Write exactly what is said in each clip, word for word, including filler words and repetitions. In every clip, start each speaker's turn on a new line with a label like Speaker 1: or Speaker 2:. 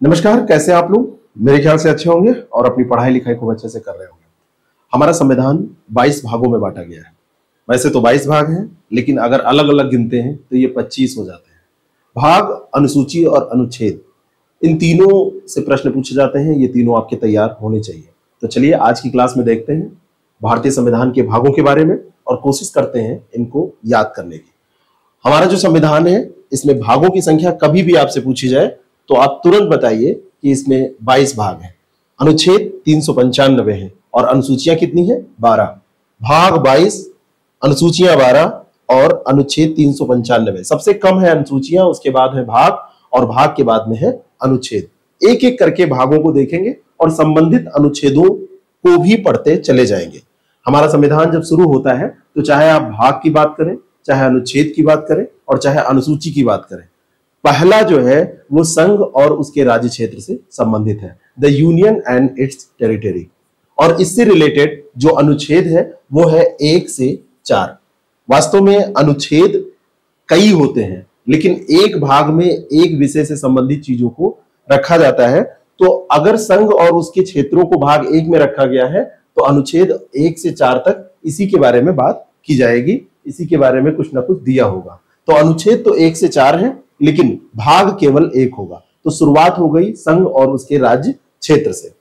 Speaker 1: नमस्कार, कैसे हैं आप लोग। मेरे ख्याल से अच्छे होंगे और अपनी पढ़ाई लिखाई खूब अच्छे से कर रहे होंगे। हमारा संविधान बाईस भागों में बांटा गया है। वैसे तो बाईस भाग हैं, लेकिन अगर अलग अलग गिनते हैं तो ये पच्चीस हो जाते हैं। भाग, अनुसूची और अनुच्छेद, इन तीनों से प्रश्न पूछे जाते हैं। ये तीनों आपके तैयार होने चाहिए। तो चलिए आज की क्लास में देखते हैं भारतीय संविधान के भागों के बारे में और कोशिश करते हैं इनको याद करने की। हमारा जो संविधान है, इसमें भागों की संख्या कभी भी आपसे पूछी जाए तो आप तुरंत बताइए कि इसमें बाईस भाग हैं। अनुच्छेद तीन सौ पंचानवे है और अनुसूचियां कितनी है? बारह। भाग बाईस, अनुसूचियां बारह और अनुच्छेद तीन सौ पंचानवे। सबसे कम है अनुसूचियां, उसके बाद है भाग और भाग के बाद में है अनुच्छेद। एक एक करके भागों को देखेंगे और संबंधित अनुच्छेदों को भी पढ़ते चले जाएंगे। हमारा संविधान जब शुरू होता है तो चाहे आप भाग की बात करें, चाहे अनुच्छेद की बात करें और चाहे अनुसूची की बात करें, पहला जो है वो संघ और उसके राज्य क्षेत्र से संबंधित है, the union and its territory. और इससे रिलेटेड जो अनुच्छेद है वो है एक से चार। वास्तव में अनुच्छेद कई होते हैं, लेकिन एक भाग में एक विषय से संबंधित चीजों को रखा जाता है। तो अगर संघ और उसके क्षेत्रों को भाग एक में रखा गया है तो अनुच्छेद एक से चार तक इसी के बारे में बात की जाएगी, इसी के बारे में कुछ ना कुछ दिया होगा। तो अनुच्छेद तो एक से चार है, लेकिन भाग केवल एक होगा। तो शुरुआत हो गई संघ और उसके राज्य क्षेत्र से।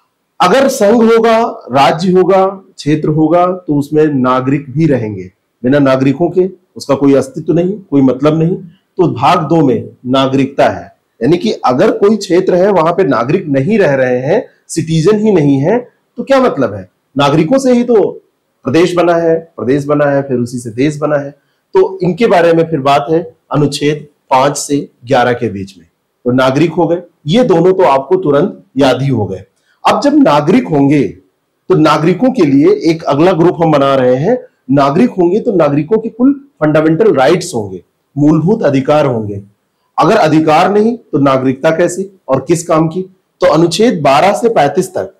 Speaker 1: अगर संघ होगा, राज्य होगा, क्षेत्र होगा तो उसमें नागरिक भी रहेंगे। बिना नागरिकों के उसका कोई अस्तित्व नहीं, कोई मतलब नहीं। तो भाग दो में नागरिकता है, यानी कि अगर कोई क्षेत्र है वहां पे नागरिक नहीं रह रहे हैं, सिटीजन ही नहीं है, तो क्या मतलब है? नागरिकों से ही तो प्रदेश बना है, प्रदेश बना है, फिर उसी से देश बना है। तो इनके बारे में फिर बात है अनुच्छेद पांच से ग्यारह के बीच में। तो नागरिक हो गए, ये दोनों तो आपको तुरंत याद ही हो गए। अब जब नागरिक होंगे तो नागरिकों के लिए एक अगला ग्रुप हम बना रहे हैं। नागरिक होंगे तो नागरिकों के कुल फंडामेंटल राइट्स होंगे, मूलभूत अधिकार होंगे। अगर अधिकार नहीं तो नागरिकता कैसे और किस काम की? तो अनुच्छेद बारह से पैंतीस तक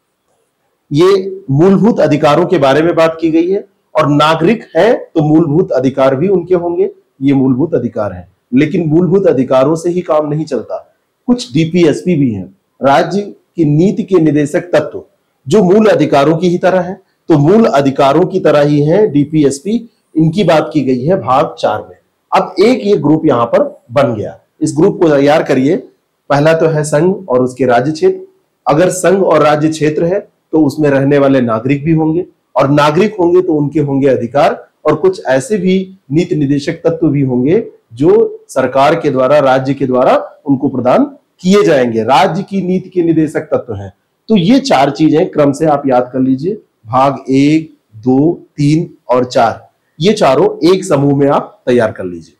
Speaker 1: ये मूलभूत अधिकारों के बारे में बात की गई है। और नागरिक है तो मूलभूत अधिकार भी उनके होंगे, ये मूलभूत अधिकार है। लेकिन मूलभूत अधिकारों से ही काम नहीं चलता, कुछ डीपीएसपी भी हैं, राज्य की नीति के निदेशक तत्व, जो मूल अधिकारों की ही तरह है। तो मूल अधिकारों की तरह ही है डीपीएसपी, इनकी बात की गई है भाग चार में। अब एक ये ग्रुप यहां पर बन गया, इस ग्रुप को तैयार करिए। पहला तो है संघ और उसके राज्य क्षेत्र। अगर संघ और राज्य क्षेत्र है तो उसमें रहने वाले नागरिक भी होंगे, और नागरिक होंगे तो उनके होंगे अधिकार, और कुछ ऐसे भी नीति निदेशक तत्व भी होंगे जो सरकार के द्वारा, राज्य के द्वारा उनको प्रदान किए जाएंगे। राज्य की नीति के निदेशक तत्व हैं। तो ये चार चीजें क्रम से आप याद कर लीजिए। भाग एक, दो, तीन और चार, ये चारों एक समूह में आप तैयार कर लीजिए।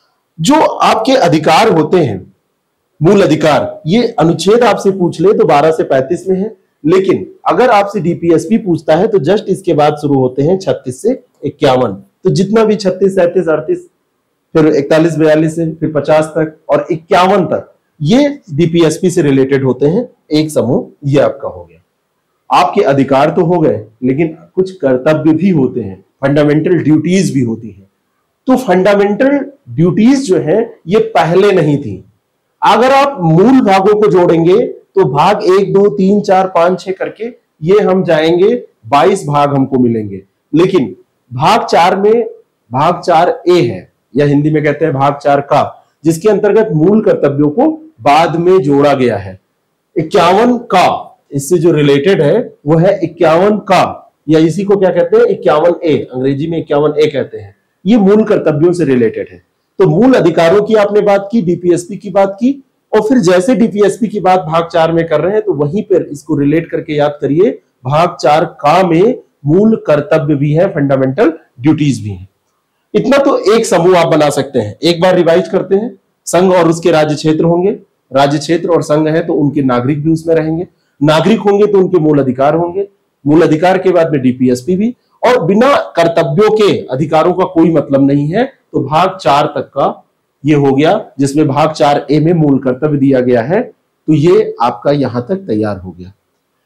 Speaker 1: जो आपके अधिकार होते हैं, मूल अधिकार, ये अनुच्छेद आपसे पूछ ले तो बारह से पैंतीस में है। लेकिन अगर आपसे डीपीएसपी पूछता है तो जस्ट इसके बाद शुरू होते हैं छत्तीस से इक्यावन। तो जितना भी छत्तीस, सैंतीस, अड़तीस, फिर इकतालीस, बयालीस से फिर पचास तक और इक्यावन तक, ये डीपीएसपी से रिलेटेड होते हैं। एक समूह ये आपका हो गया। आपके अधिकार तो हो गए, लेकिन कुछ कर्तव्य भी होते हैं, फंडामेंटल ड्यूटीज भी होती हैं। तो फंडामेंटल ड्यूटीज जो है ये पहले नहीं थी। अगर आप मूल भागों को जोड़ेंगे तो भाग एक, दो, तीन, चार, पांच, छह करके ये हम जाएंगे, बाईस भाग हमको मिलेंगे। लेकिन भाग चार में भाग चार ए है, या हिंदी में कहते हैं भाग चार का, जिसके अंतर्गत मूल कर्तव्यों को बाद में जोड़ा गया है। इक्यावन का इससे जो रिलेटेड है वो है इक्यावन का, या इसी को क्या कहते हैं? इक्यावन ए, अंग्रेजी में इक्यावन ए कहते हैं। ये मूल कर्तव्यों से रिलेटेड है। तो मूल अधिकारों की आपने बात की, डीपीएसपी की बात की, और फिर जैसे डीपीएसपी की बात भाग चार में कर रहे हैं तो वहीं पर इसको रिलेट करके याद करिए, भाग चार का में मूल कर्तव्य भी है, फंडामेंटल ड्यूटीज भी हैं। इतना तो एक समूह आप बना सकते हैं। एक बार रिवाइज करते हैं। संघ और उसके राज्य क्षेत्र होंगे, राज्य क्षेत्र और संघ है तो उनके नागरिक भी उसमें रहेंगे। नागरिक होंगे तो उनके मूल अधिकार होंगे, मूल अधिकार के बाद में डीपीएसपी भी, और बिना कर्तव्यों के अधिकारों का कोई मतलब नहीं है। तो भाग चार तक का ये हो गया, जिसमें भाग चार ए में मूल कर्तव्य दिया गया है। तो ये आपका यहां तक तैयार हो गया।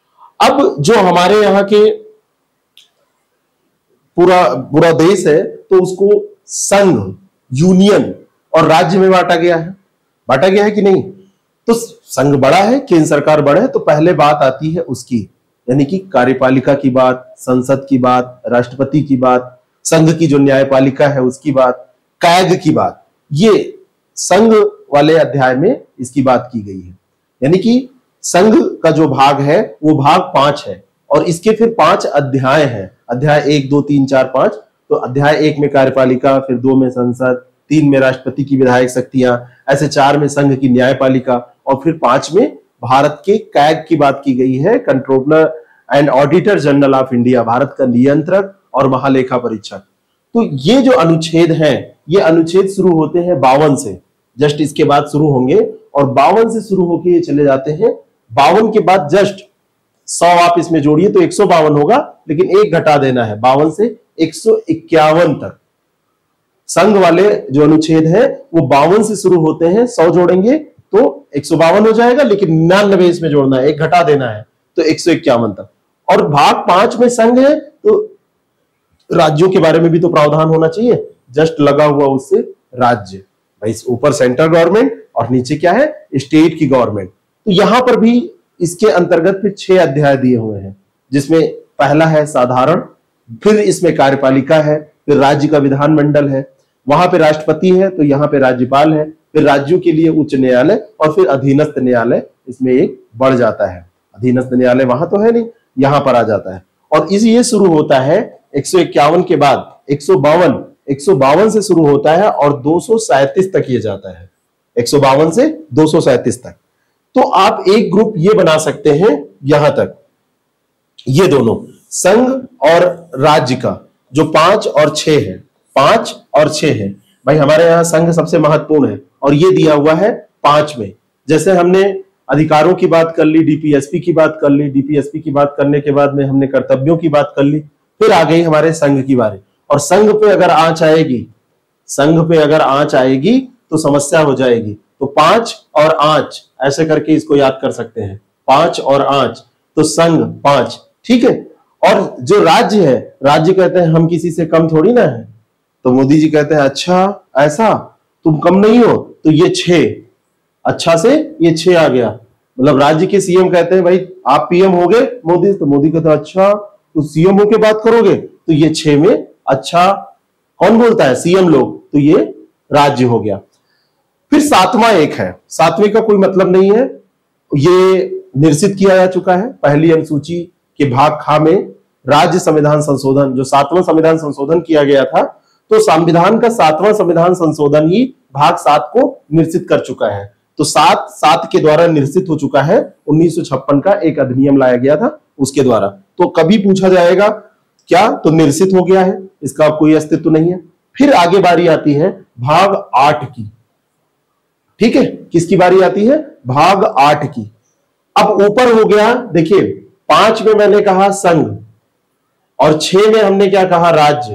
Speaker 1: अब जो हमारे यहाँ के पूरा पूरा देश है तो उसको संघ, यूनियन और राज्य में बांटा गया है। बांटा गया है कि नहीं? तो संघ बड़ा है, केंद्र सरकार बड़ा है, तो पहले बात आती है उसकी, यानी कि कार्यपालिका की बात, संसद की बात, राष्ट्रपति की बात, संघ की जो न्यायपालिका है उसकी बात, कैग की बात। ये संघ वाले अध्याय में इसकी बात की गई है। यानी कि संघ का जो भाग है वो भाग पांच है और इसके फिर पांच अध्याय हैं। अध्याय एक, दो, तीन, चार, पांच। तो अध्याय एक में कार्यपालिका, फिर दो में संसद, तीन में राष्ट्रपति की विधायक शक्तियां, ऐसे चार में संघ की न्यायपालिका और फिर पांच में भारत के कैग की बात की गई है, controller and auditor general of India, Bharat का नियंत्रक और महालेखा परीक्षक। तो ये जो अनुच्छेद हैं, ये अनुच्छेद शुरू होते हैं बावन से, जस्ट इसके बाद शुरू होंगे और बावन से शुरू होकर ये चले जाते हैं। बावन के बाद जस्ट सौ आप इसमें जोड़िए तो एक सौ बावन होगा, लेकिन एक घटा देना है, बावन से एक सौ इक्यावन तक संघ वाले जो अनुच्छेद है वो बावन से शुरू होते हैं। सौ जोड़ेंगे तो एक सौ बावन हो जाएगा, लेकिन निन्यानवे इसमें जोड़ना है, एक घटा देना है तो एक सौ इक्यावन तक। और भाग पांच में संघ है तो राज्यों के बारे में भी तो प्रावधान होना चाहिए, जस्ट लगा हुआ उससे राज्य, भाई ऊपर सेंट्रल गवर्नमेंट और नीचे क्या है, स्टेट की गवर्नमेंट। तो यहां पर भी इसके अंतर्गत फिर छह अध्याय दिए हुए हैं, जिसमें पहला है साधारण, फिर इसमें कार्यपालिका है, फिर राज्य का विधानमंडल है, वहां पे राष्ट्रपति है, तो यहाँ पे राज्यपाल है, फिर राज्यों के लिए उच्च न्यायालय और फिर अधीनस्थ न्यायालय इसमें एक बढ़ जाता है। अधीनस्थ न्यायालय वहां तो है नहीं, यहां पर आ जाता है। और इस ये शुरू होता है एक सौ इक्यावन के बाद एक सौ बावन एक सौ बावन से शुरू होता है और दो सौ सैंतीस तक ये जाता है, एक सौ बावन से दो सौ सैंतीस तक। तो आप एक ग्रुप ये बना सकते हैं यहां तक, ये दोनों संघ और राज्य का जो पांच और छह है, पांच और छह है। भाई हमारे यहां संघ सबसे महत्वपूर्ण है और ये दिया हुआ है पांच में। जैसे हमने अधिकारों की बात कर ली, डीपीएसपी की बात कर ली, डीपीएसपी की बात करने के बाद में हमने कर्तव्यों की बात कर ली, फिर आ गई हमारे संघ की बारी। और संघ पे अगर आंच आएगी, संघ पे अगर आंच आएगी तो समस्या हो जाएगी। तो पांच और आंच ऐसे करके इसको याद कर सकते हैं, पांच और आंच, तो संघ पांच, ठीक है। और जो राज्य है, राज्य कहते हैं हम किसी से कम थोड़ी ना है, तो मोदी जी कहते हैं अच्छा ऐसा तुम कम नहीं हो, तो ये छह, अच्छा से ये छह आ गया। मतलब राज्य के सीएम कहते हैं भाई आप पीएम हो गए मोदी, तो मोदी कहते हैं अच्छा तो सीएम होके बात करोगे, तो ये छह में अच्छा कौन बोलता है, सीएम लोग, तो ये राज्य हो गया। फिर सातवां एक है, सातवें का कोई मतलब नहीं है, ये निरसित किया जा चुका है पहली अनुसूची के भाग खा में। राज्य संविधान संशोधन, जो सातवां संविधान संशोधन किया गया था, तो संविधान का सातवां संविधान संशोधन ही भाग सात को निरसित कर चुका है। तो सात सात के द्वारा निरसित हो चुका है, उन्नीस सौ छप्पन का एक अधिनियम लाया गया था उसके द्वारा। तो कभी पूछा जाएगा क्या, तो निरसित हो गया है, इसका कोई अस्तित्व नहीं है। फिर आगे बारी आती है भाग आठ की, ठीक है, किसकी बारी आती है, भाग आठ की। अब ऊपर हो गया, देखिए पांच में मैंने कहा संघ और छह में हमने क्या कहा, राज्य।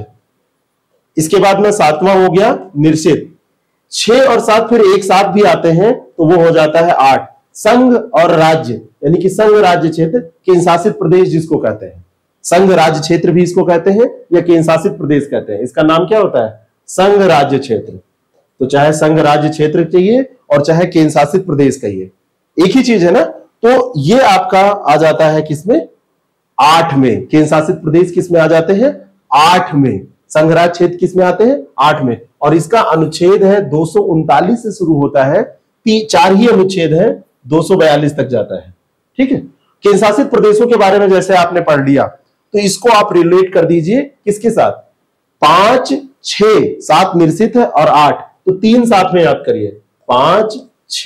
Speaker 1: इसके बाद में सातवां हो गया निरसित। छह और सात फिर एक साथ भी आते हैं तो वो हो जाता है आठ, संघ और राज्य, यानी कि संघ राज्य क्षेत्र, केंद्र शासित प्रदेश जिसको कहते हैं, संघ राज्य क्षेत्र भी इसको कहते हैं या केंद्र शासित प्रदेश कहते हैं। इसका नाम क्या होता है, संघ राज्य क्षेत्र। तो चाहे संघ राज्य क्षेत्र चाहिए और चाहे केंद्र शासित प्रदेश कहिए, एक ही चीज है ना। तो ये आपका आ जाता है किसमें, आठ में। केंद्र शासित प्रदेश किसमें आ जाते हैं, आठ में। संघ राज्य क्षेत्र किसमें आते हैं, आठ में। और इसका अनुच्छेद है दो सौ उनतालीस से शुरू होता है, चार ही अनुच्छेद है, दो सौ बयालीस तक जाता है, ठीक है। केंद्र शासित प्रदेशों के बारे में जैसे आपने पढ़ लिया, तो इसको आप रिलेट कर दीजिए किसके साथ, पांच, छह, सात निरसित है और आठ, तो तीन साथ में याद करिए, पांच,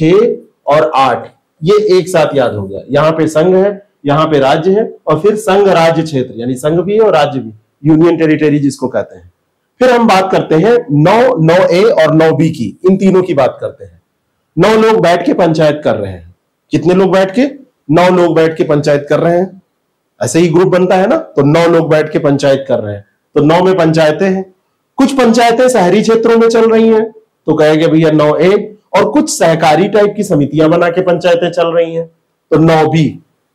Speaker 1: छह और आठ, ये एक साथ याद हो गया। यहां पे संघ है, यहां पे राज्य है और फिर संघ राज्य क्षेत्र, यानी संघ भी है और राज्य भी, यूनियन टेरिटरी जिसको कहते हैं। फिर हम बात करते हैं नौ, नौ ए और नौ बी की, इन तीनों की बात करते हैं। नौ लोग बैठ के पंचायत कर रहे हैं, कितने लोग बैठ के, नौ लोग बैठ के पंचायत कर रहे हैं। ऐसे ही ग्रुप बनता है ना, तो नौ लोग बैठ के पंचायत कर रहे हैं, तो नौ में पंचायतें हैं। कुछ पंचायतें शहरी क्षेत्रों में चल रही हैं, तो कहेंगे भैया नौ ए, और कुछ सहकारी टाइप की समितियां बना के पंचायतें चल रही हैं, तो नौ बी।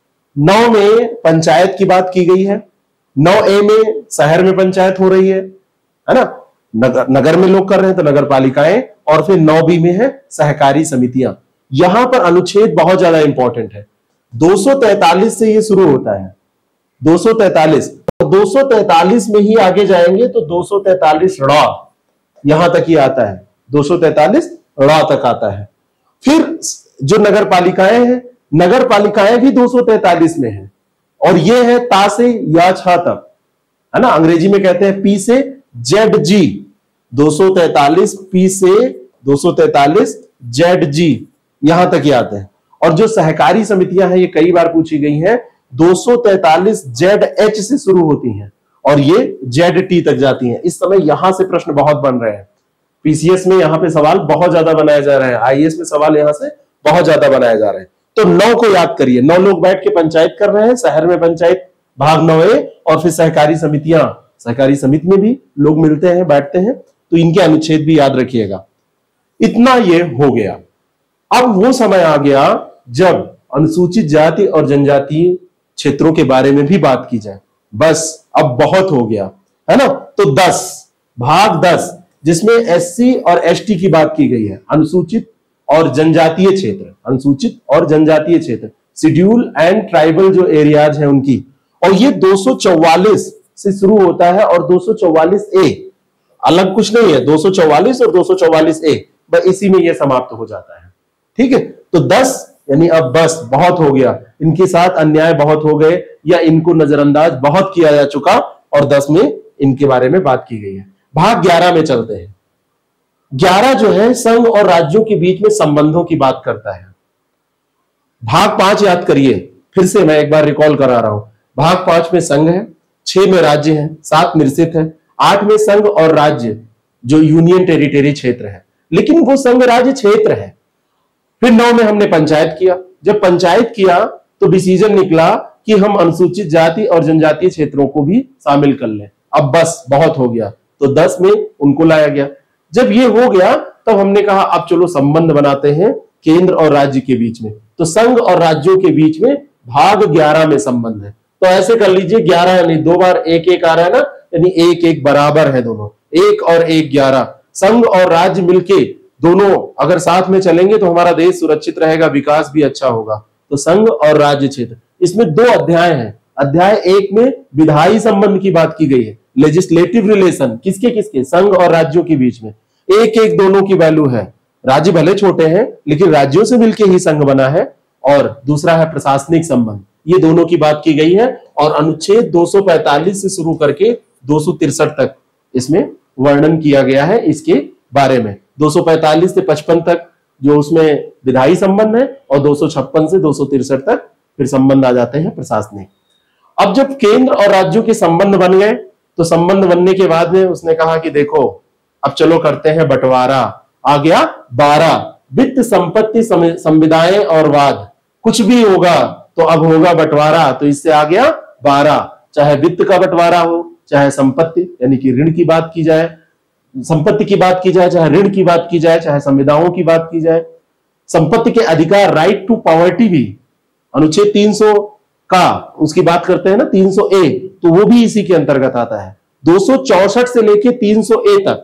Speaker 1: नौ में पंचायत की बात की गई है, नौ ए में शहर में पंचायत हो रही है, है ना, नगर, नगर में लोग कर रहे हैं तो नगर पालिकाएं, और फिर नौ बी में है सहकारी समितियां। यहां पर अनुच्छेद बहुत ज्यादा इंपॉर्टेंट है। दो सौ तैंतालीस से ये शुरू होता है, दो सौ तैंतालीस, दो सौ तैंतालीस में ही आगे जाएंगे तो दो सौ तैंतालीस ड़ यहां तक ही आता है, दो सौ तैंतालीस ड़ तक आता है। फिर जो नगर पालिकाएं हैं, नगर पालिकाएं भी दो सौ तैंतालीस में है, और ये है ता से या छा तक, है ना, अंग्रेजी में कहते हैं पी से जेड जी, दो सौ तैंतालीस पी से दो सौ तैंतालीस जेड जी यहां तक ही आते हैं। और जो सहकारी समितियां हैं ये कई बार पूछी गई हैं, दो सौ तैंतालीस जेड एच से शुरू होती हैं और ये जेड टी तक जाती हैं। इस समय यहां से प्रश्न बहुत बन रहे हैं, पीसीएस में यहां पे सवाल बहुत ज्यादा बनाए जा रहे हैं, आईएएस में सवाल यहां से बहुत ज्यादा बनाए जा रहे हैं। तो नौ को याद करिए, नौ लोग बैठ के पंचायत कर रहे हैं, शहर में पंचायत भाग नौ ए, और फिर सहकारी समितियां, सहकारी समिति में भी लोग मिलते हैं, बैठते हैं, तो इनके अनुच्छेद भी याद रखिएगा। इतना ये हो गया। अब वो समय आ गया जब अनुसूचित जाति और जनजातीय क्षेत्रों के बारे में भी बात की जाए। बस अब बहुत हो गया, है ना। तो दस भाग दस, जिसमें एससी और एसटी की बात की गई है, अनुसूचित और जनजातीय क्षेत्र, अनुसूचित और जनजातीय क्षेत्र, शेड्यूल एंड ट्राइबल जो एरियाज हैं उनकी। और ये दो सौ चौवालीस से शुरू होता है और दो सौ चौवालीस ए, अलग कुछ नहीं है, दो सौ चौवालीस और दो सौ चौवालीस ए, बस इसी में ये समाप्त हो जाता है। ठीक है, तो दस यानी अब बस बहुत हो गया, इनके साथ अन्याय बहुत हो गए या इनको नजरअंदाज बहुत किया जा चुका, और दस में इनके बारे में बात की गई है। भाग ग्यारह में चलते हैं। ग्यारह जो है संघ और राज्यों के बीच में संबंधों की बात करता है। भाग पांच याद करिए, फिर से मैं एक बार रिकॉल करा रहा हूं। भाग पांच में संघ है, छह में राज्य है, सात निश्चित है, आठ में संघ और राज्य जो यूनियन टेरिटरी क्षेत्र है, लेकिन वो संघ राज्य क्षेत्र है। फिर नौ में हमने पंचायत किया। जब पंचायत किया तो डिसीजन निकला कि हम अनुसूचित जाति और जनजातीय क्षेत्रों को भी शामिल कर लें। अब बस बहुत हो गया, तो दस में उनको लाया गया। जब ये हो गया तब हमने कहा अब चलो संबंध बनाते हैं केंद्र और राज्य के बीच में। तो संघ और राज्यों के बीच में भाग ग्यारह में संबंध है। तो ऐसे कर लीजिए, ग्यारह यानी दो बार एक एक आ रहा है ना, यानी एक एक बराबर है दोनों, एक और एक ग्यारह। संघ और राज्य मिलके दोनों अगर साथ में चलेंगे तो हमारा देश सुरक्षित रहेगा, विकास भी अच्छा होगा। तो संघ और राज्य क्षेत्र, इसमें दो अध्याय हैं। अध्याय एक में विधायी संबंध की बात की गई है, लेजिस्लेटिव रिलेशन, किसके किसके, संघ और राज्यों के बीच में। एक एक दोनों की वैल्यू है, राज्य भले छोटे हैं लेकिन राज्यों से मिलकर ही संघ बना है। और दूसरा है प्रशासनिक संबंध, ये दोनों की बात की गई है। और अनुच्छेद दो सौ पैंतालीस से शुरू करके दो सौ तिरसठ तक इसमें वर्णन किया गया है इसके बारे में। दो सौ पैंतालीस से पचपन तक जो उसमें विधायी संबंध है, और दो सौ छप्पन से दो सौ तिरसठ तक फिर संबंध आ जाते हैं प्रशासनिक। अब जब केंद्र और राज्यों के संबंध बन गए तो संबंध बनने के बाद में उसने कहा कि देखो अब चलो करते हैं बंटवारा। आ गया बारह, वित्त संपत्ति संविदाएं और वाद, कुछ भी होगा तो अब होगा बंटवारा। तो इससे आ गया बारह, चाहे वित्त का बंटवारा हो, चाहे संपत्ति यानी कि ऋण की बात की जाए, संपत्ति की बात की जाए, चाहे ऋण की बात की जाए, चाहे संविदाओं की बात की जाए। संपत्ति के अधिकार, राइट टू प्रॉपर्टी भी अनुच्छेद तीन सौ का उसकी बात करते हैं ना, तीन सौ ए, तो वो भी इसी के अंतर्गत आता है। दो सौ चौसठ से लेके तीन सौ ए तक,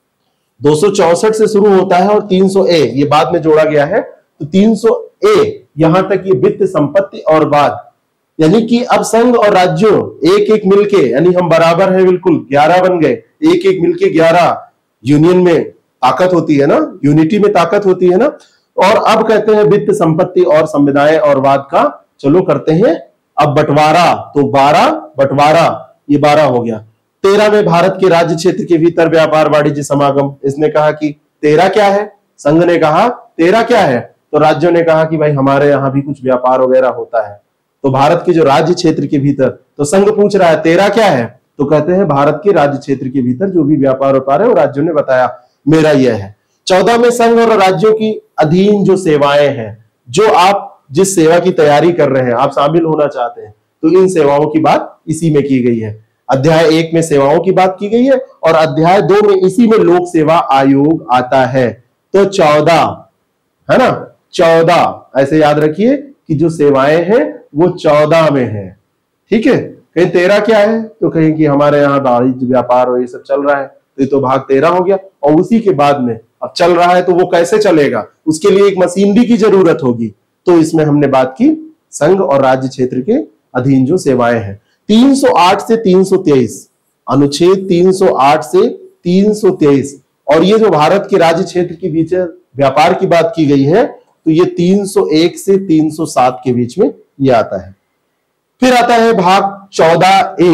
Speaker 1: दो सौ चौसठ से शुरू होता है और तीन सौ ए ये बाद में जोड़ा गया है। तो तीन सौ ए यहां तक ये वित्त संपत्ति और वाद, यानी कि अब संघ और राज्यों एक एक मिलके, यानी हम बराबर हैं बिल्कुल, ग्यारह बन गए, एक एक मिलके ग्यारह। यूनियन में ताकत होती है ना, यूनिटी में ताकत होती है ना। और अब कहते हैं वित्त संपत्ति और संविदाएं और वाद का चलो करते हैं अब बंटवारा। तो बारह बंटवारा, ये बारह हो गया। तेरह में भारत के राज्य क्षेत्र के भीतर व्यापार वाणिज्य समागम, इसने कहा कि तेरह क्या है, संघ ने कहा तेरह क्या है, तो राज्यों ने कहा कि भाई हमारे यहां भी कुछ व्यापार वगैरह होता है। तो भारत के जो राज्य क्षेत्र के भीतर, तो संघ पूछ रहा है तेरह क्या है, तो कहते हैं भारत के राज्य क्षेत्र के भीतर जो भी व्यापार व्यापार है वो राज्यों ने बताया मेरा यह है। चौदह में संघ और राज्यों की अधीन जो सेवाएं हैं, जो आप जिस सेवा की तैयारी कर रहे हैं, आप शामिल होना चाहते हैं, तो इन सेवाओं की बात इसी में की गई है। अध्याय एक में सेवाओं की बात की गई है और अध्याय दो में इसी में लोक सेवा आयोग आता है। तो चौदह है ना, चौदह ऐसे याद रखिए कि जो सेवाएं हैं वो चौदह में है। ठीक है, कहीं तेरह क्या है, तो कहीं कि हमारे यहाँ वाणिज्य व्यापार और ये सब चल रहा है, तो ये तो भाग तेरह हो गया। और उसी के बाद में अब चल रहा है तो वो कैसे चलेगा, उसके लिए एक मशीनरी की जरूरत होगी। तो इसमें हमने बात की संघ और राज्य क्षेत्र के अधीन जो सेवाएं हैं। तीन सौ आठ से तीन सौ तेईस, अनुच्छेद तीन सौ आठ से तीन सौ तेईस, और ये जो भारत के राज्य क्षेत्र के बीच व्यापार की बात की गई है तो ये तीन सौ एक से तीन सौ सात के बीच में ये आता है। फिर आता है भाग चौदह ए,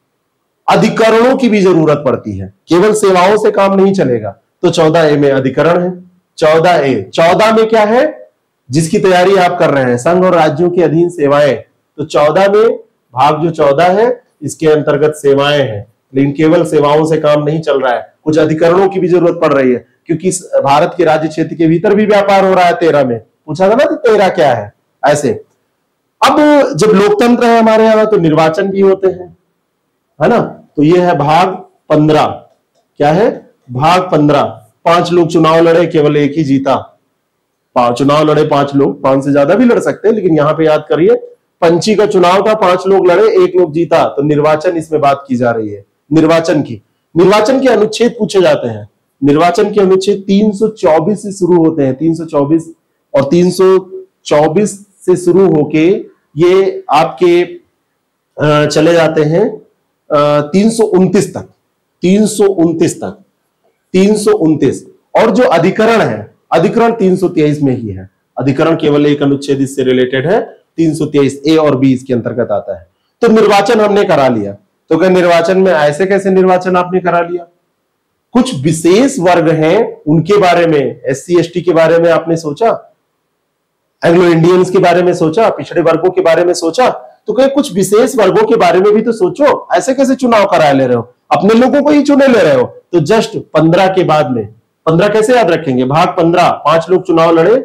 Speaker 1: अधिकरणों की भी जरूरत पड़ती है, केवल सेवाओं से काम नहीं चलेगा। तो चौदह ए में अधिकरण है। चौदह ए, चौदह में क्या है, जिसकी तैयारी आप कर रहे हैं, संघ और राज्यों के अधीन सेवाएं, तो चौदह में भाग जो चौदह है इसके अंतर्गत सेवाएं हैं, लेकिन केवल सेवाओं से काम नहीं चल रहा है, कुछ अधिकरणों की भी जरूरत पड़ रही है, क्योंकि भारत के राज्य क्षेत्र के भीतर भी व्यापार हो रहा है। तेरह में पूछा था ना तो तेरह क्या है ऐसे। अब जब लोकतंत्र है हमारे यहाँ तो निर्वाचन भी होते हैं, है ना। तो ये है भाग पंद्रह। क्या है भाग पंद्रह, पांच लोग चुनाव लड़े, केवल एक ही जीता। चुनाव लड़े पांच लोग, पांच से ज्यादा भी लड़ सकते हैं, लेकिन यहां पे याद करिए पंची का चुनाव था, पांच लोग लड़े, एक लोग जीता। तो निर्वाचन इसमें बात की जा रही है, निर्वाचन की। निर्वाचन के अनुच्छेद पूछे जाते हैं। निर्वाचन के अनुच्छेद तीन सौ चौबीस से शुरू होते हैं, तीन सौ चौबीस और तीन सौ चौबीस से शुरू होके ये आपके चले जाते हैं तीन सौ उनतीस तक, तीन सौ उनतीस तक, तीन सौ उनतीस। और जो अधिकरण है, अधिकरण तीन सौ तेईस में ही है। अधिकरण केवल एक अनुच्छेद इससे रिलेटेड है, तीन सौ तेईस ए और बी इसके अंतर्गत आता है। तो निर्वाचन हमने करा लिया। तो क्या निर्वाचन में ऐसे कैसे निर्वाचन आपने करा लिया, कुछ विशेष वर्ग हैं उनके बारे में, एस सी एस टी के बारे में आपने सोचा, एंग्लो इंडियंस के बारे में सोचा, पिछड़े वर्गों के बारे में सोचा। तो कहीं कुछ विशेष वर्गों के बारे में भी तो सोचो। ऐसे कैसे चुनाव करा ले रहे हो, अपने लोगों को ही चुने ले रहे हो। तो जस्ट पंद्रह के बाद में, पंद्रह कैसे याद रखेंगे, भाग पंद्रह, पांच लोग चुनाव लड़े,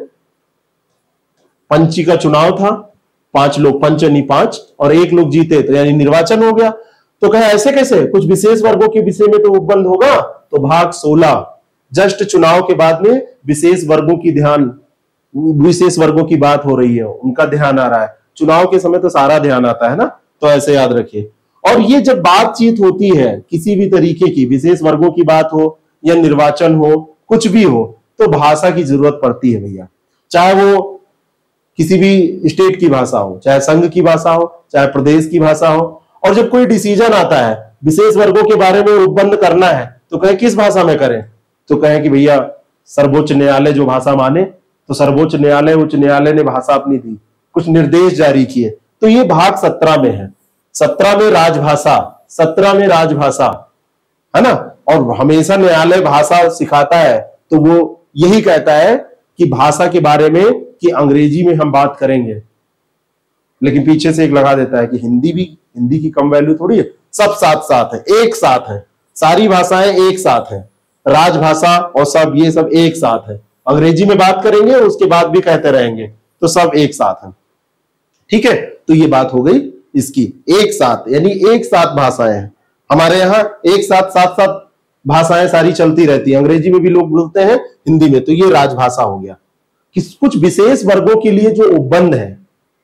Speaker 1: पंची का चुनाव था, पांच लोग, पंचनी पांच, और एक लोग जीते, तो यानी निर्वाचन हो गया। तो कहे ऐसे कैसे, कुछ विशेष वर्गों के विषय में तो उपबंध होगा। तो भाग सोलह, जस्ट चुनाव के बाद में विशेष वर्गों की ध्यान, विशेष वर्गों की बात हो रही है, उनका ध्यान आ रहा है। चुनाव के समय तो सारा ध्यान आता है ना, तो ऐसे याद रखिए। और ये जब बातचीत होती है किसी भी तरीके की, विशेष वर्गों की बात हो या निर्वाचन हो, कुछ भी हो, तो भाषा की जरूरत पड़ती है भैया। चाहे वो किसी भी स्टेट की भाषा हो, चाहे संघ की भाषा हो, चाहे प्रदेश की भाषा हो। और जब कोई डिसीजन आता है विशेष वर्गों के बारे में उपबंध करना है, तो कहे किस भाषा में करें, तो कहे कि भैया सर्वोच्च न्यायालय जो भाषा माने, तो सर्वोच्च न्यायालय, उच्च न्यायालय ने भाषा अपनी दी, कुछ निर्देश जारी किए। तो ये भाग सत्रह में है। सत्रह में राजभाषा, सत्रह में राजभाषा, है ना। और हमेशा न्यायालय भाषा सिखाता है, तो वो यही कहता है कि भाषा के बारे में कि अंग्रेजी में हम बात करेंगे, लेकिन पीछे से एक लगा देता है कि हिंदी भी, हिंदी की कम वैल्यू थोड़ी है, सब साथ साथ है, एक साथ है, सारी भाषाएं एक साथ है, राजभाषा और सब, ये सब एक साथ है। अंग्रेजी में बात करेंगे और उसके बाद भी कहते रहेंगे, तो सब एक साथ है। ठीक है, तो ये बात हो गई इसकी, एक साथ, यानी एक साथ भाषाएं हैं हमारे यहाँ, एक साथ साथ साथ भाषाएं सारी चलती रहती है। अंग्रेजी में भी लोग बोलते हैं, हिंदी में, तो ये राजभाषा हो गया। कि कुछ विशेष वर्गों के लिए जो उपबंध है,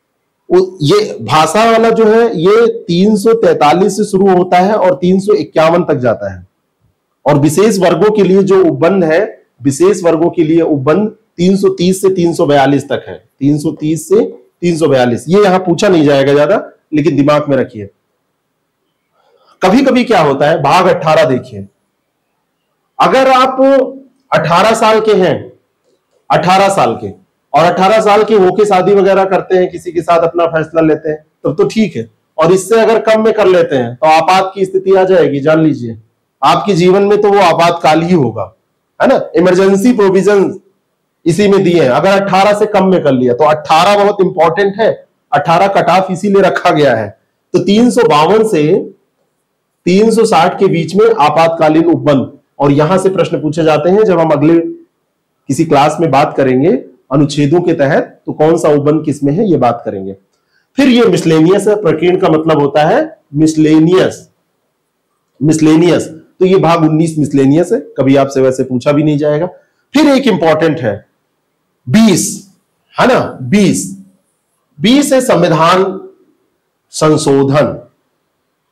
Speaker 1: ये भाषा वाला जो है ये तीन सौ तैंतालीस से शुरू होता है और तीन सौ इक्यावन तक जाता है। और विशेष वर्गों के लिए जो उपबंध है, विशेष वर्गों के लिए उपबंध तीन सौ तीस से तीन सौ बयालीस तक है, तीन सौ तीस से तीन सौ बयालीस। ये यहां पूछा नहीं जाएगा ज्यादा, लेकिन दिमाग में रखिए। कभी कभी क्या होता है, भाग अठारह देखिए, अगर आप अठारह साल के हैं, अठारह साल के, और अठारह साल के होके शादी वगैरह करते हैं, किसी के साथ अपना फैसला लेते हैं, तब तो ठीक है। और इससे अगर कम में कर लेते हैं तो आपात की स्थिति आ जाएगी, जान लीजिए। आपके जीवन में तो वो आपातकाल ही होगा, है ना। इमरजेंसी प्रोविजन इसी में दिए हैं। अगर अठारह से कम में कर लिया तो अठारह बहुत इंपॉर्टेंट है, अठारह कट ऑफ इसीलिए रखा गया है। तो तीन सौ बावन से तीन सौ साठ के बीच में आपातकालीन उपबंध। और यहां से प्रश्न पूछे जाते हैं जब हम अगले किसी क्लास में बात करेंगे अनुच्छेदों के तहत, तो कौन सा उपबंध किसमें है ये बात करेंगे। फिर ये मिसलेनियस है, प्रकीर्ण का मतलब होता है मिसलेनियस, मिसलेनियस। तो ये भाग उन्नीस मिसलेनियस है, कभी आपसे वैसे पूछा भी नहीं जाएगा। फिर एक इंपॉर्टेंट है बीस, है ना, बीस, बीस है संविधान संशोधन,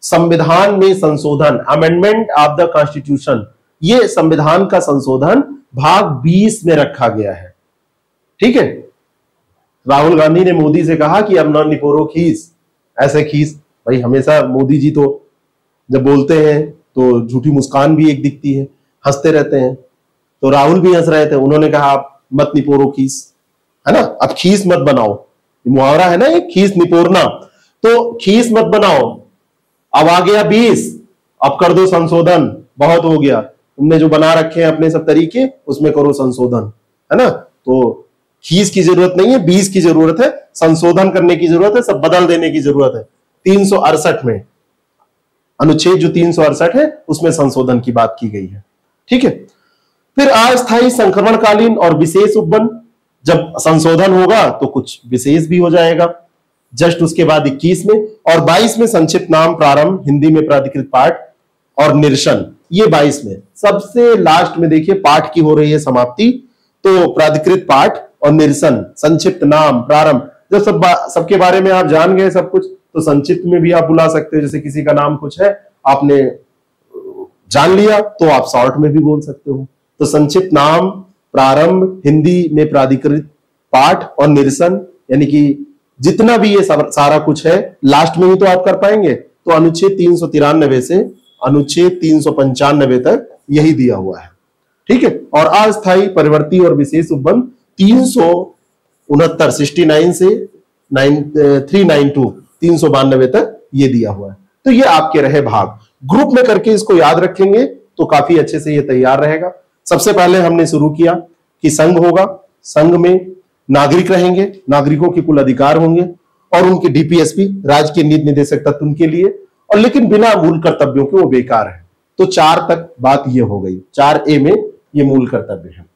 Speaker 1: संविधान में संशोधन, अमेंडमेंट ऑफ द कॉन्स्टिट्यूशन। ये संविधान का संशोधन भाग बीस में रखा गया है। ठीक है, राहुल गांधी ने मोदी से कहा कि अब न निपोरो खीस, ऐसे खीस। भाई हमेशा मोदी जी तो जब बोलते हैं तो झूठी मुस्कान भी एक दिखती है, हंसते रहते हैं। तो राहुल भी हंस रहे थे, उन्होंने कहा आप मत निपोरो खीस, है ना, अब खीस मत बनाओ। मुहावरा है ना ये, खीस निपोरना, तो खीस मत बनाओ। अब आ गया बीस, अब कर दो संशोधन, बहुत हो गया, तुमने जो बना रखे हैं अपने सब तरीके, उसमें करो संशोधन, है ना। तो खीस की जरूरत नहीं है, बीस की जरूरत है, संशोधन करने की जरूरत है, सब बदल देने की जरूरत है। तीन सौ अड़सठ में अनुच्छेद जो तीन सौ अड़सठ है उसमें संशोधन की बात की गई है। ठीक है, फिर अस्थायी संक्रमणकालीन और विशेष उपबंध, जब संशोधन होगा तो कुछ विशेष भी हो जाएगा। जस्ट उसके बाद इक्कीस में और बाईस में संक्षिप्त नाम प्रारंभ, हिंदी में प्राधिकृत पाठ और निरसन, ये बाईस में। सबसे लास्ट में देखिए पाठ की हो रही है समाप्ति, तो प्राधिकृत पाठ और निरसन, संक्षिप्त नाम प्रारंभ। जब सब सबके बारे में आप जान गए सब कुछ, तो संक्षिप्त में भी आप बुला सकते हो। जैसे किसी का नाम कुछ है, आपने जान लिया तो आप शॉर्ट में भी बोल सकते हो। तो संक्षिप्त नाम प्रारंभ, हिंदी में प्राधिकृत पाठ और निरसन, यानी कि जितना भी ये सारा कुछ है लास्ट में ही तो आप कर पाएंगे। तो अनुच्छेद तीन सौ तिरानवे से अनुच्छेद तीन सौ पंचानवे तक यही दिया हुआ है। ठीक है, और अस्थायी, परिवर्ती और विशेष उपबंध तीन सौ उनहत्तर सिक्सटी नाइन से थ्री नाइन टू तीन सौ बानवे तक ये दिया हुआ है। तो ये आपके रहे भाग, ग्रुप में करके इसको याद रखेंगे तो काफी अच्छे से ये तैयार रहेगा। सबसे पहले हमने शुरू किया कि संघ होगा, संघ में नागरिक रहेंगे, नागरिकों के कुल अधिकार होंगे और उनके डीपीएसपी, राज्य के नीति निदेशक तत्व उनके लिए, और लेकिन बिना मूल कर्तव्यों के वो बेकार है। तो चार तक बात ये हो गई, चार ए में ये मूल कर्तव्य है।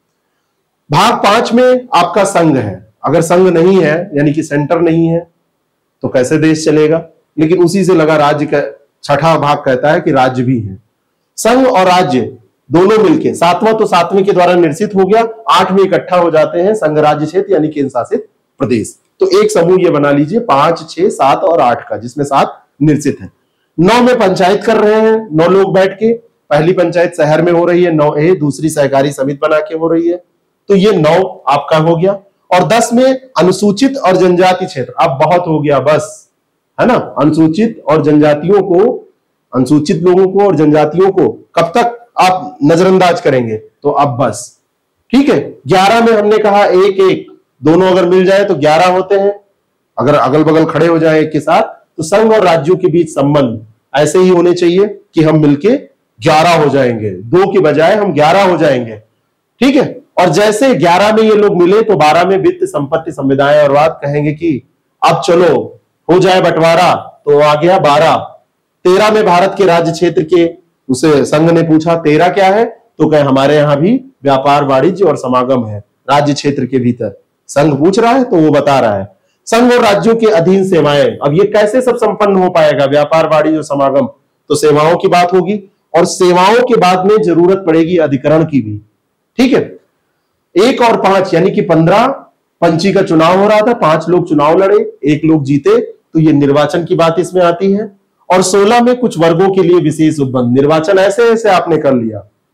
Speaker 1: भाग पांच में आपका संघ है। अगर संघ नहीं है यानी कि सेंटर नहीं है तो कैसे देश चलेगा, लेकिन उसी से लगा राज्य का छठा भाग कहता है कि राज्य भी है। संघ और राज्य दोनों मिलके, सातवां तो सातवें के द्वारा निर्देशित हो गया, आठ में इकट्ठा हो जाते हैं संघ राज्य क्षेत्र यानी केंद्र शासित प्रदेश। तो एक समूह ये बना लीजिए पांच, छह, सात और आठ का, जिसमें सात निर्देशित है। नौ में पंचायत कर रहे हैं, नौ लोग बैठ के, पहली पंचायत शहर में हो रही है नौ ए, दूसरी सहकारी समिति बना के हो रही है, तो ये नौ आपका हो गया। और दस में अनुसूचित और जनजाति क्षेत्र, अब बहुत हो गया बस, है ना। अनुसूचित और जनजातियों को, अनुसूचित लोगों को और जनजातियों को कब तक आप नजरअंदाज करेंगे, तो अब बस। ठीक है, ग्यारह में हमने कहा एक एक, दोनों अगर मिल जाए तो ग्यारह होते हैं, अगर अगल बगल खड़े हो जाए एक के साथ, तो संघ और राज्यों के बीच संबंध ऐसे ही होने चाहिए कि हम मिलके ग्यारह हो जाएंगे, दो के बजाय हम ग्यारह हो जाएंगे। ठीक है, और जैसे ग्यारह में ये लोग मिले तो बारह में वित्त, संपत्ति, संविदाएं और वाद कहेंगे कि अब चलो हो जाए बंटवारा, तो आ गया बारह। तेरह में भारत के राज्य क्षेत्र के, उसे संघ ने पूछा तेरह क्या है, तो कहे हमारे यहां भी व्यापार, वाणिज्य और समागम है राज्य क्षेत्र के भीतर। संघ पूछ रहा है तो वो बता रहा है। संघ और राज्यों के अधीन सेवाएं, अब ये कैसे सब संपन्न हो पाएगा, व्यापार, वाणिज्य और समागम, तो सेवाओं की बात होगी, और सेवाओं के बाद में जरूरत पड़ेगी अधिकरण की भी। ठीक है, एक और पांच यानी कि पंद्रह, पंची का चुनाव हो रहा था, पांच लोग चुनाव लड़े, एक लोग जीते, तो ये निर्वाचन की बात इसमें आती है। और सोलह में कुछ वर्गों के लिए विशेष उपबंध, निर्वाचन ऐसे ऐसे आपने कर लिया,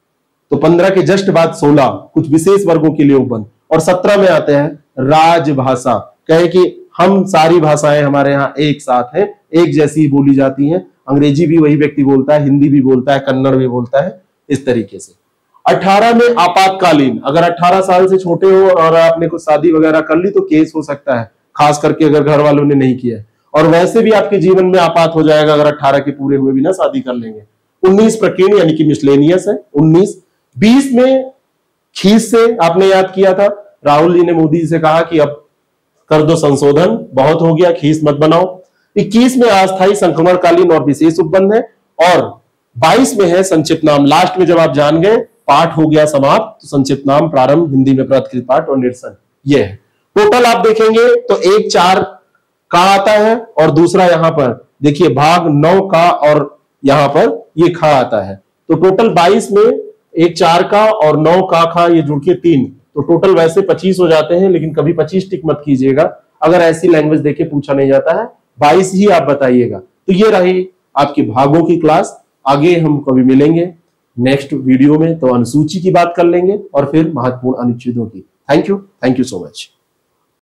Speaker 1: तो पंद्रह के जस्ट बाद सोलह कुछ विशेष वर्गों के लिए उपबंध। और सत्रह में आते हैं राजभाषा, कहे कि हम सारी भाषाएं हमारे यहाँ एक साथ हैं, एक जैसी ही बोली जाती हैं, अंग्रेजी भी वही व्यक्ति बोलता है, हिंदी भी बोलता है, कन्नड़ भी बोलता है, इस तरीके से। अठारह में आपातकालीन, अगर अठारह साल से छोटे हो और आपने कुछ शादी वगैरह कर ली तो केस हो सकता है, खास करके अगर घर वालों ने नहीं किया, और वैसे भी आपके जीवन में आपात हो जाएगा अगर अठारह के पूरे हुए भी ना शादी कर लेंगे। उन्नीस प्रकीर्ण यानी कि मिसलेनियस है उन्नीस। बीस में खीस से आपने याद किया था, राहुल जी ने मोदी जी से कहा कि अब कर दो संशोधन, बहुत हो गया, खीस मत बनाओ। इक्कीस में अस्थायी संक्रमणकालीन और विशेष उपबंध है, और बाईस में है संक्षिप्त नाम। लास्ट में जब आप जान गए पाठ हो गया समाप्त, तो संक्षिप्त नाम प्रारंभ, हिंदी में प्राधिकृत पाठ और निरसन, ये है। टोटल आप देखेंगे तो एक चार का आता है और दूसरा यहां पर देखिए भाग नौ का और यहां पर ये खा आता है, तो टोटल बाईस में एक चार का और नौ का खा ये जुड़ के तीन, तो टोटल वैसे पच्चीस हो जाते हैं, लेकिन कभी पच्चीस टिक मत कीजिएगा, अगर ऐसी लैंग्वेज देके पूछा नहीं जाता है, बाईस ही आप बताइएगा। तो ये रही आपकी भागों की क्लास, आगे हम कभी मिलेंगे। नेक्स्ट वीडियो में तो अनुसूची की बात कर लेंगे और फिर महत्वपूर्ण अनुच्छेदों की। Thank you, thank you so much.